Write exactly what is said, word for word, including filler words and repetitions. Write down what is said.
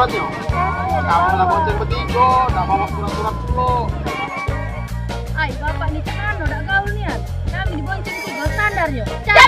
suratnya. Kamu lah bonceng bertiga, tak bawa surat-surat dulu. Ay, bapak ni tak anu dak gaul nian. Kami dibonceng tiga standar yo.